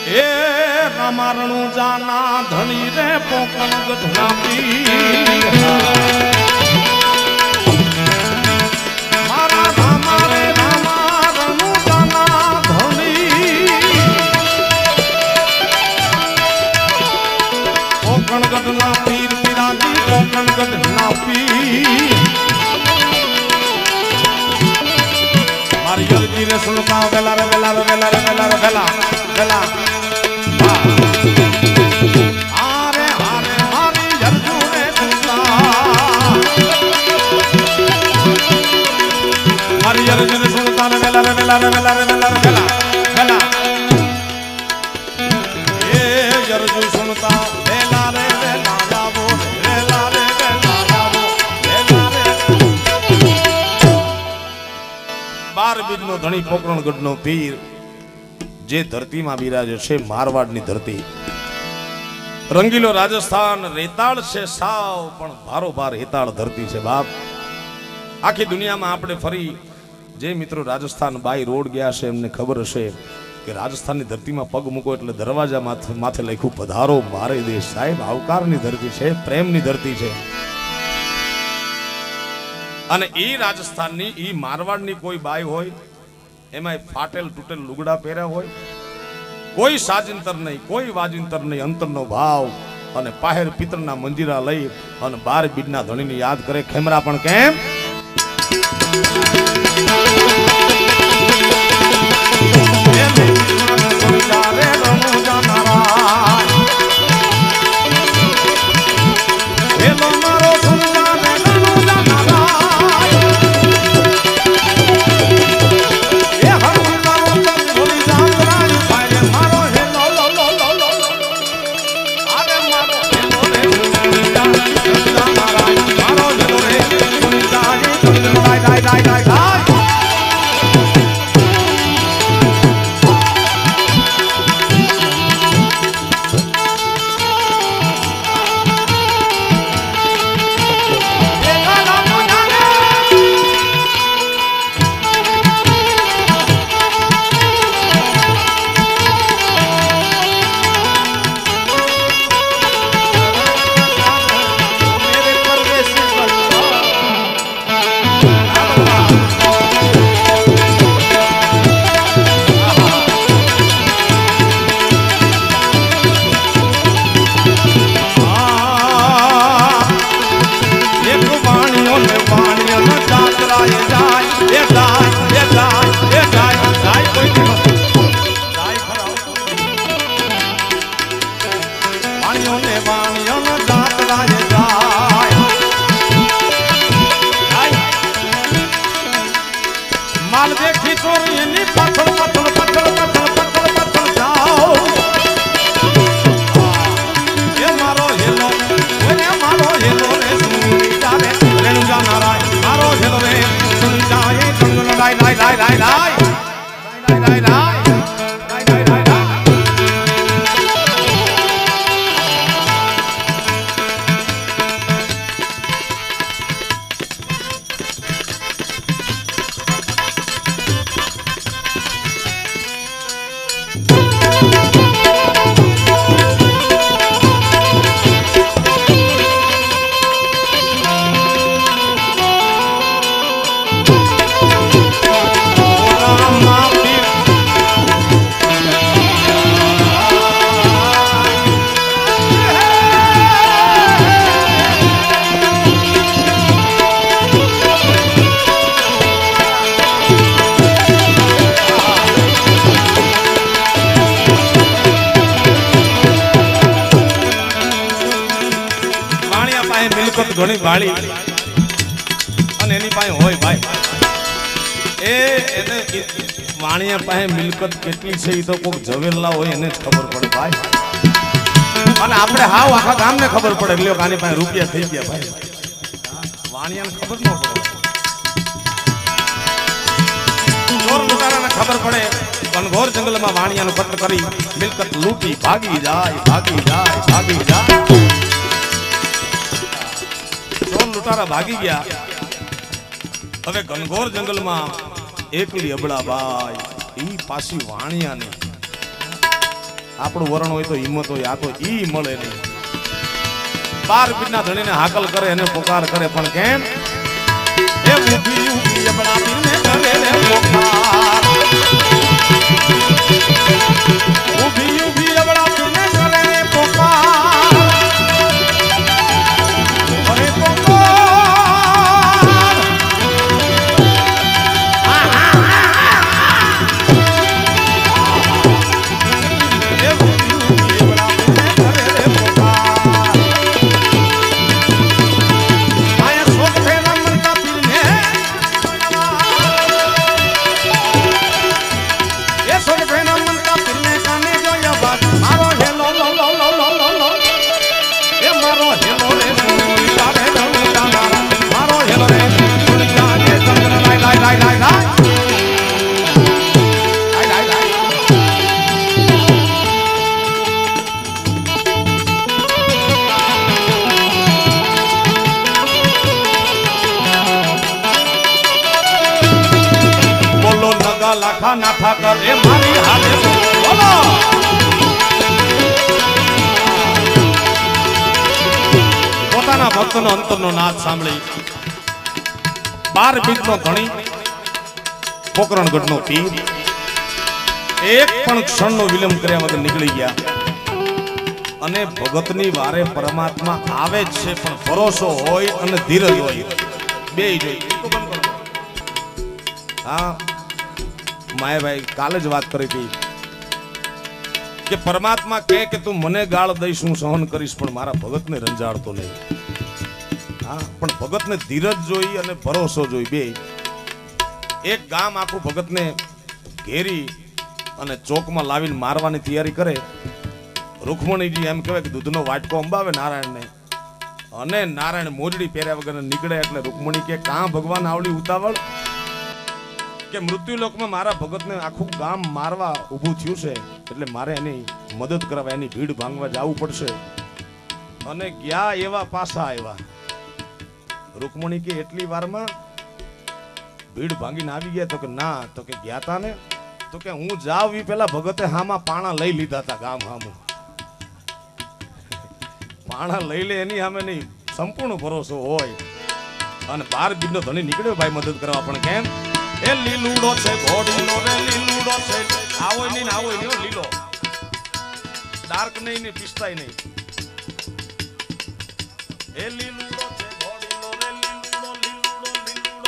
ए रामारणु जाना धनी रे पोकण गधना पी मारा रामा रे रामारणु जाना धनी पोकण गधना पीर पिराजी पोकण गधना पी मारी जल्दी रे सुनता वेला रे वेला रे वेला रे वेला रे वेला वेला आरे आरे मारी जल्दी रे सुनता मारी जल्दी रे सुनता रे वेला रे वेला रे वेला रे वेला रे वेला वेला ए जल्दी सुनता वेला रे वेला लावो वेला रे वेला लावो वेला रे बार बीजनो धणी पोकरणगढ़ नो पीर जे धरती में बिराजे छे मारवाड़ नी धरती रंगीलो राजस्थान रेताड़ से साव पण भारो भार हेताड़ धरती से बाप आखी दुनिया में आपणे फरी जे मित्रों राजस्थान बाय रोड गया छे एमने खबर हशे कि राजस्थान नी धरती में पग मूको एटले दरवाजा माथे लख्યું पधारो मारे देश साहेब आवकार नी धरती छे प्रेम नी धरती छे અને એ રાજસ્થાનની ઈ મારવાડની કોઈ બાઈ હોય એમાં ફાટેલ તૂટેલ લુગડા પહેર્યા હોય કોઈ સાજિંતર નહીં કોઈ વાજિંતર નહીં અંતરનો ભાવ અને પાહેર પિતરના મંજીરા લઈ અને 12 બીજના ધણીને યાદ કરે ખેમરા પણ કેમ ઘણી વાળી અને એની પાસે હોય ભાઈ એને વાણિયા પાસે મિલકત કેટલી છે એ તો કોક ઝવેરલા હોય એને જ ખબર પડે ભાઈ અને આપણે હાવ આખા ગામને ખબર પડે લ્યો કાની પાસે રૂપિયા થઈ ગયા ભાઈ વાણિયાને ખબર ન પડે ચોર લૂંટારાને ખબર પડે ઘનઘોર જંગલમાં વાણિયાનું કત્લ કરી મિલકત લૂંટી ભાગી જાય ભાગી જાય ભાગી જાય लुटारा भागी गया હવે ઘનઘોર જંગલમાં એકલી અબળાબાઈ ઈ પાછી વાણિયાને આપણું વરણ હોય તો હિંમત હોય, આ તો ઈ મળે નહીં. 12 બીજના ધણીને હાકલ કરે અને પોકાર કરે, પણ કેમ એ ઊભી ઊભી અબળા પીરને કરે રે પોકાર, ઊભી ઊભી અબળા પીરને કરે રે પોકાર, અરે પોકાર લાખા નાઠા કર એ મારી હાથે બોલો. પોતાના ભક્તનો અંતરનો નાદ સાંભળી 12 બીજનો ધણી પોકરણગઢનો પીર એક પણ ક્ષણનો વિલંબ કર્યા વગર નીકળી ગયા. અને ભગતની વારે પરમાત્મા આવે જ છે, પણ ભરોસો હોય અને ધીરજ હોય બેય જોઈએ. હા માયાભાઈ કાલે જ વાત કરી હતી કે પરમાત્મા કહે કે તું મને ગાળ દઈશ હું સહન કરીશ, પણ મારા ભગતને રંજાડતો નહીં. હા પણ ભગતને ધીરજ જોઈ અને ભરોસો જોઈ બે. એક ગામ આખું ભગતને ઘેરી અને ચોકમાં લાવીને મારવાની તૈયારી કરે. રૂકમણીજી એમ કહેવાય કે દૂધનો વાટકો અંબાવે નારાયણને, અને નારાયણ મોજડી પહેર્યા વગર નીકળે એટલે રૂકમણી કે કાં ભગવાન આવડી ઉતાવળ કે મૃત્યુલોકમાં મારા ભગતને આખું ગામ મારવા ઊભું થયું છે, એટલે મારે એની મદદ કરવા એની ભીડ ભાંગવા જવું પડશે. અને ગયા એવા પાછા આવ્યા. રૂકમણી કે એટલી વારમાં ભીડ ભાંગીને આવી ગયા? તો કે ના. તો કે ગયા તા ને? તો કે હું જાવ એ પેલા ભગતે હામાં પાણા લઈ લીધા હતા. ગામ હામું પાણા લઈ લે એની સામે નહીં સંપૂર્ણ ભરોસો હોય. અને 12 બીજનો ધણી નીકળ્યો ભાઈ મદદ કરવા, પણ કેમ એ લીલુડો છે ઘોડીનો રે લીલુડો છે, આવો નહીં આવો નહીં લીલો, ડાર્ક નહીં ને પિસ્તાય નહીં. એ લીલુડો છે ઘોડીનો રે લીલુડો લીલુડો લીલુડો.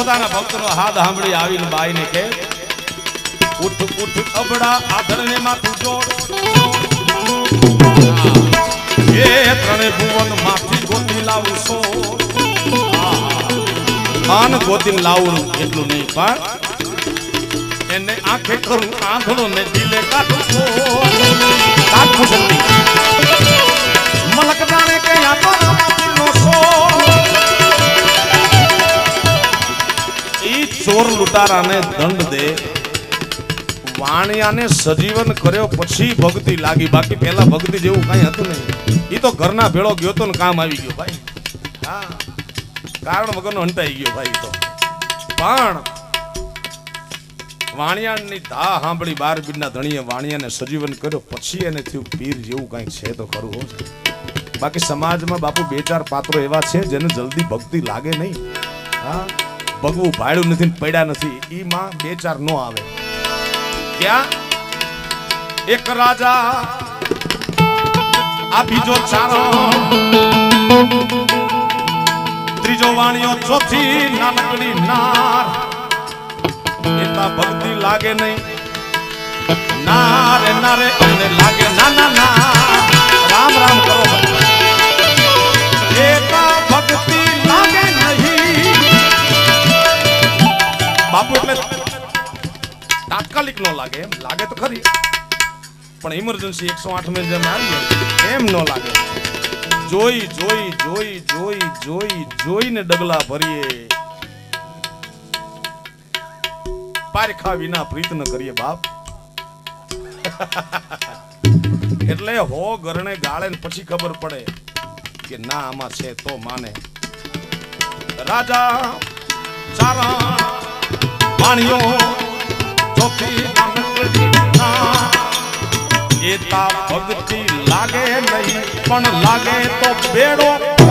પોતાના ભક્તનો હાથ સાંભળી આવીને બાઈને કે ઉઠ ઉઠ અબડા આધરને માથું જોડ એ ત્રણે ભુવન માંથી ગોતી લાવું છો માન ગોતી લાવું એટલું નહીં પણ એને આંખે કરું આંધળો ને દિલે કાઢું છો કાઢું જલ્દી મલક જાણે કે આતો નો છો ઈ ચોર લૂંટારાને દંડ દે વાણિયાને સજીવન કર્યો પછી ભક્તિ લાગી બાકી પહેલા ભક્તિ જેવું કઈ હતું નહીં ઈ તો ઘરના ભેળો ગયો તો ને કામ આવી ગયો ભાઈ હા કારણ વગરનો હંટાઈ ગયો ભાઈ તો પણ વાણિયાની ધા સાંભળી 12 બીડના ધણીએ વાણિયાને સજીવન કર્યો પછી એને થયું પીર જેવું કઈ છે તો ખરું હો બાકી સમાજમાં બાપુ બે ચાર પાત્રો એવા છે જેને જલ્દી ભક્તિ લાગે નહીં હા ભગવું ભાડ્યું નથી પડ્યા નથી ઈ માં બે ચાર નો આવે ક્યાં એક રાજા આ બીજો ચારણ ત્રીજો વાણિયો ચોથી નાનકડી નાર એતા ભક્તિ લાગે નહીં નારે નારે અમને લાગે ના ના ના રામ રામ કરો એતા ભક્તિ લાગે નહીં બાપુ એટલે તાત્કાલિક નો લાગે એમ લાગે તો ખરી પણ ઇમરજન્સી 108 में જેમ આવી એમ નો લાગે જોઈ જોઈ જોઈ જોઈ જોઈ જોઈને ડગલા ભરીએ પારખા વિના પ્રીત ન કરીએ બાપ એટલે હો ઘરને ગાળે ને પછી ખબર પડે કે ના આમાં છે તો માને રાજા ચારણ વાણિયો એતા ભક્તિ લાગે નહીં પણ લાગે તો બેડો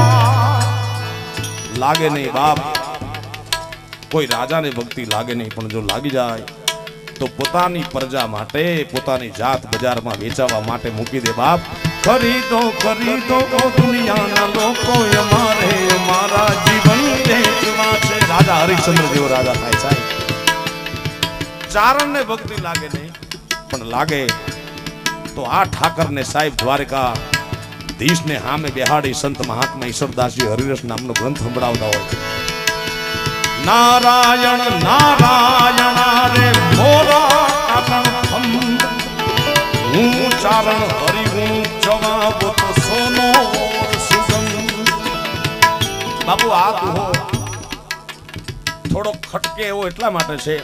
લાગે નહીં બાપ કોઈ રાજાને ભક્તિ લાગે નહીં પણ જો લાગી જાય તો પોતાની પ્રજા માટે પોતાની જાત બજારમાં વેચાવા માટે મૂકી દે બાપ ખરીદો ખરીદો દુનિયાના લોકો અમારે અમારા જીવન વેચવા છે રાજા હરિશ્ચંદ્ર જેવો રાજા થાય સાહેબ ચારણને ભક્તિ લાગે નહીં પણ લાગે તો આ ઠાકરને સાહેબ દ્વારકા ધીશને હામે બેહાડી સંત મહાત્મા ઈશ્વરદાસજી હરિરસ નામનો ગ્રંથ સંભળાવતા હોય નારાયણ નારાયણ રે મોરા કાટણ હું ચારણ હરિ હું જવાબ તો સોનો સુગંધ બાપુ આ દુહો થોડો ખટકે એવો એટલા માટે છે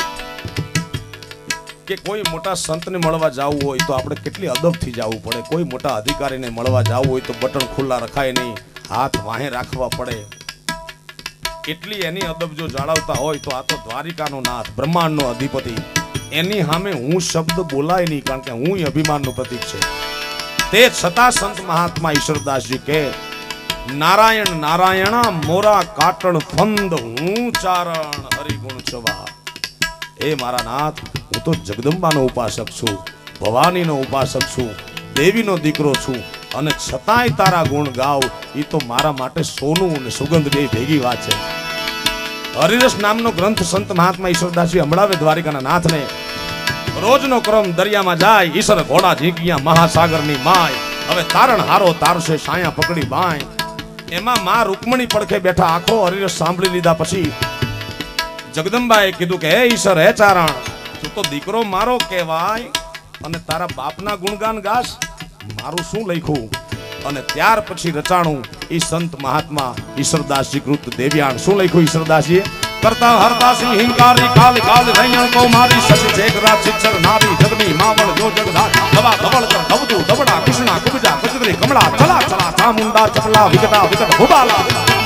કે કોઈ મોટા સંતને મળવા જવું હોય તો આપણે કેટલી અદબથી જવું પડે કોઈ મોટા અધિકારીને મળવા જવું હોય તો બટન ખુલ્લા રખાય નહીં હાથ વાહે રાખવા પડે એટલી એની અદબ જો જાળવતા હોય તો આ તો દ્વારિકાનો નાથ બ્રહ્માંડનો અધિપતિ એની સામે હું શબ્દ બોલાય નહીં કારણ કે હું અભિમાનનું પ્રતીક છે તે છતાં સંત મહાત્મા ઈશ્વરદાસજી કે નારાયણ નારાયણ મોરા કાટણ ફંદ હું ચારણ હરિગુણ ચવા એ મારા નાથ હું તો જગદંબાનો ઉપાસક છું ભવાનીનો ઉપાસક છું દેવીનો દીકરો છું અને છતાંય તારા ગુણ ગાવ એ તો મારા માટે સોનું અને સુગંધ બે ભેગી વાત છે હરિરસ નામનો ગ્રંથ સંત મહાત્મા ઈશ્વરદાસજી હમણાવે દ્વારિકાના નાથને રોજનો ક્રમ દરિયામાં જાય ઈશ્વર ઘોડા ઝીંકિયા મહાસાગરની માય હવે તારણ હારો તારશે સાયા પકડી બાય એમાં માં રૂકમણી પડખે બેઠા આખો હરિરસ સાંભળી લીધા પછી જગદંબાએ કીધું કે હે ઈશ્વર હે ચારણ તું તો દીકરો મારો કહેવાય અને તારા બાપના ગુણગાન ગાસ મારું શું લખ્યું અને ત્યાર પછી રચાણું ઈ સંત મહાત્મા ઈશ્વરદાસજી કૃત દેવ્યાણ શું લખ્યું ઈશ્વરદાસજીએ કરતા હરતા સિંહ હિંકારી કાલ કાલ રૈયણ કો મારી સચ જેકરા શિક્ષર નારી જગની માવળ જો જગધા દવા દબળ કર દબદુ દબડા કૃષ્ણા કુબજા કચરી કમળા ચલા ચલા ચામુંડા ચપલા વિકટા વિકટ ભોબાલા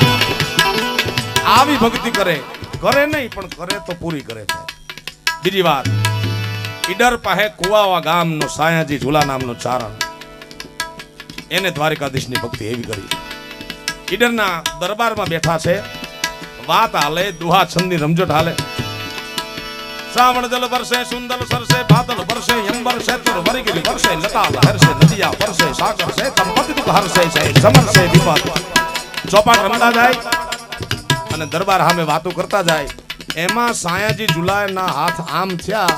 આવી ભક્તિ કરે નહીં પણ કરે તો પૂરી કરે છે બીજી વાત ઈડર પાસે કુવાવા ગામનો સાયાજી ઝુલા નામનો ચારણ એને દ્વારિકાધીશની ભક્તિ એવી કરી ઈડરના દરબારમાં બેઠા છે વાત હાલે દુહા છંદની રમઝટ હાલે શ્રાવણ જલ વર્ષે સુંદર સરસે બાદલ વર્ષે અંબર છે તુર વરગીરી વર્ષે લતા હરસે નદિયા વર્ષે સાગર છે સંપત્તિ દુઃખ હરસે છે સમર છે વિપત ચોપાટ રમતા જાય અને દરબાર સામે વાતો કરતા જાય. એમાં સાયાજી ઝુલાના હાથ આમ થયા,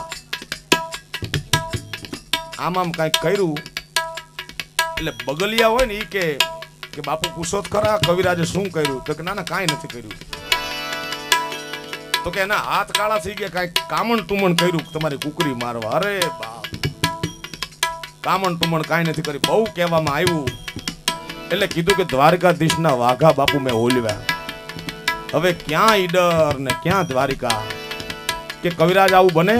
આમ કઈક કર્યું એટલે બગલિયા હોય ને ઈ કે બાપુ પૂછો ખરા કવિરાજે શું કર્યું? તો કે ના કાંઈ નથી કર્યું. તો કે એના હાથ કાળા થઈ ગયા, કઈક કામણ ટુમણ કર્યું તમારી કુકરી મારવા. અરે બાપ, કામણ ટુમણ કાંઈ નથી કરી. બહુ કહેવામાં આવ્યું એટલે કીધું કે દ્વારકાધીશના વાઘા બાપુ મેં ઓલવ્યા. હવે ક્યાં ઈડર ને ક્યાં દ્વારિકા કે કવિરાજ આવું બને?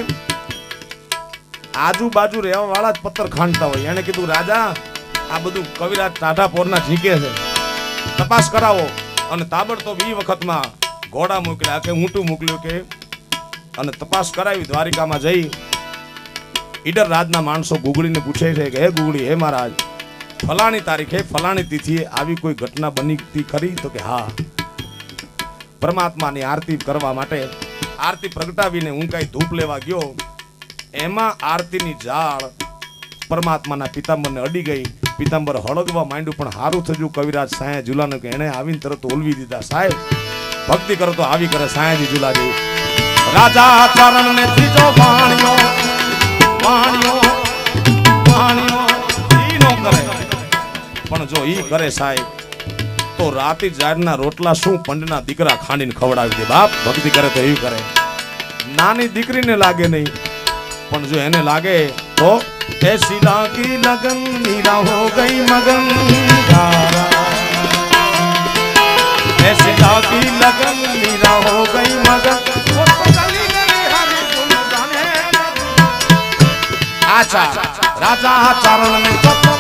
આજુબાજુ રહેવા વાળા જ પથ્થર ખાંડતા હોય. એને કીધું રાજા આ બધું કવિરાજ ટાઢા પોરના ઝીકે છે, તપાસ કરાવો. અને તાબડતોબ ઈ વખતમાં ઘોડા મોકલ્યા કે ઊંટું મોકલ્યું કે અને તપાસ કરાવી. દ્વારિકામાં જઈ ઈડર રાજના માણસો ગુગળીને પૂછે છે કે હે ગુગળી, હે મહારાજ, ફલાણી તારીખે ફલાણી તિથિએ આવી કોઈ ઘટના બનીતી ખરી? તો કે હા. પરમાત્માની આરતી કરવા માટે આરતી પ્રગટાવીને હું કઈ ધૂપ લેવા ગયો, એમાં આરતીની જાળ પરમાત્માના પિતાંબરને અડી ગઈ. પિતાંબર હળગવા માંડ્યું, પણ હારું થયું કવિરાજ સાયા ઝુલાને કે એને આવીને તરત ઓલવી દીધા. સાહેબ ભક્તિ કરો તો આવી કરે સાયાજી ઝુલા જેવી. રાજા ચરણ ને ત્રીજો વાણિયો વાણિયો વાણિયો ઈ નો કરે, પણ જો ઈ કરે સાહેબ તો રાતી જારના રોટલા શું પંડના દીકરા ખાંડીને ખવડાવી દે. બાપ ભક્તિ કરે તો એવું કરે. નાની દીકરીને લાગે નહીં, પણ જો એને લાગે તો ऐसी लागी लगन मीरा हो गई मगन धारा, ऐसी लागी लगन मीरा हो गई मगन. आचा राजा चरण में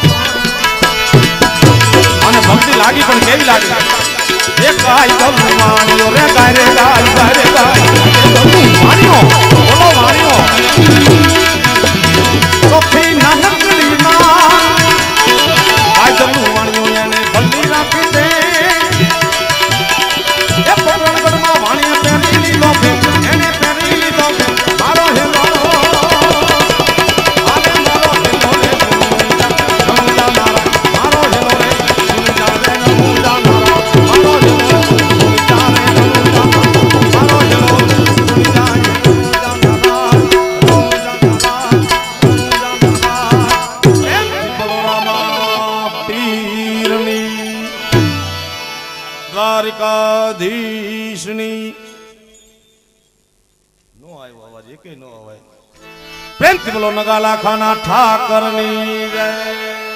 અને ભક્તિ લાગી પણ કેવી લાગી? એક ગાય ગલું માણ્યો રે ગાય રે ગાય ગાય રે ગાય ગલું માણ્યો, બોલો માણ્યો સોફી નાનકડી માં ગાય ગલું માણ્યો એને ભલ્લી રાખી દે. એ પવનગઢમાં વાણીએ પહેરી લીધો, એને પહેરી લીધો મારો હેલો. દ્વારિકાધીશની નો આવ્યો અવાજ, એકે નો અવાજ. પ્રેમથી બોલો નગાલા ખાના ઠાકરની જય.